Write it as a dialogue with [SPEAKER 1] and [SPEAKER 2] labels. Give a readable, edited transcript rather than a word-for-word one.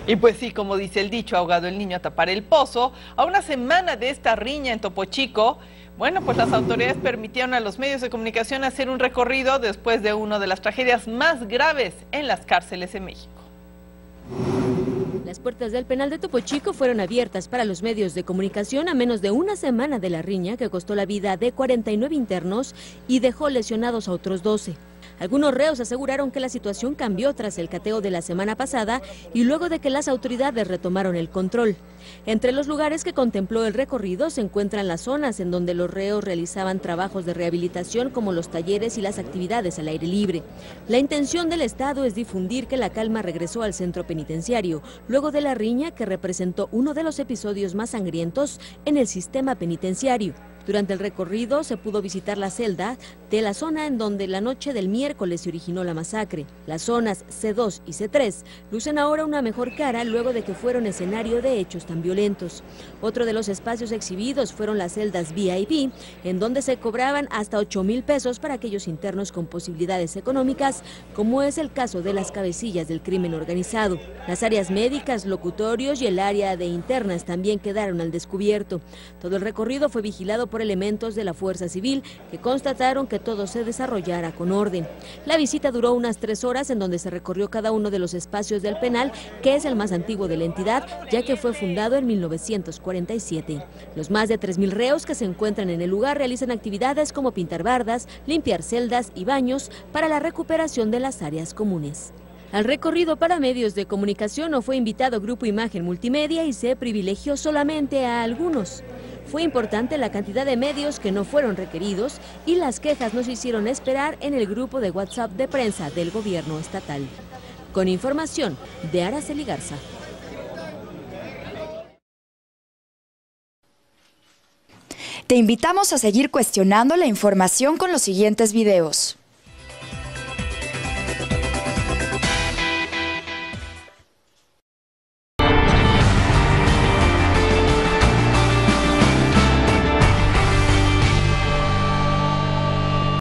[SPEAKER 1] Y pues sí, como dice el dicho, ahogado el niño a tapar el pozo. A una semana de esta riña en Topo Chico, bueno, pues las autoridades permitieron a los medios de comunicación hacer un recorrido después de una de las tragedias más graves en las cárceles en México.
[SPEAKER 2] Las puertas del penal de Topo Chico fueron abiertas para los medios de comunicación a menos de una semana de la riña que costó la vida de 49 internos y dejó lesionados a otros 12. Algunos reos aseguraron que la situación cambió tras el cateo de la semana pasada y luego de que las autoridades retomaron el control. Entre los lugares que contempló el recorrido se encuentran las zonas en donde los reos realizaban trabajos de rehabilitación como los talleres y las actividades al aire libre. La intención del Estado es difundir que la calma regresó al centro penitenciario, luego de la riña que representó uno de los episodios más sangrientos en el sistema penitenciario. Durante el recorrido se pudo visitar la celda de la zona en donde la noche del miércoles se originó la masacre. Las zonas C2 y C3 lucen ahora una mejor cara luego de que fueron escenario de hechos tan violentos. Otro de los espacios exhibidos fueron las celdas VIP, en donde se cobraban hasta 8,000 pesos para aquellos internos con posibilidades económicas, como es el caso de las cabecillas del crimen organizado. Las áreas médicas, locutorios y el área de internas también quedaron al descubierto. Todo el recorrido fue vigilado por elementos de la Fuerza Civil que constataron que todo se desarrollara con orden. La visita duró unas 3 horas en donde se recorrió cada uno de los espacios del penal, que es el más antiguo de la entidad, ya que fue fundado en 1947. Los más de 3,000 reos que se encuentran en el lugar realizan actividades como pintar bardas, limpiar celdas y baños para la recuperación de las áreas comunes. Al recorrido para medios de comunicación no fue invitado Grupo Imagen Multimedia y se privilegió solamente a algunos. Fue importante la cantidad de medios que no fueron requeridos y las quejas no se hicieron esperar en el grupo de WhatsApp de prensa del gobierno estatal. Con información de Araceli Garza.
[SPEAKER 3] Te invitamos a seguir cuestionando la información con los siguientes videos.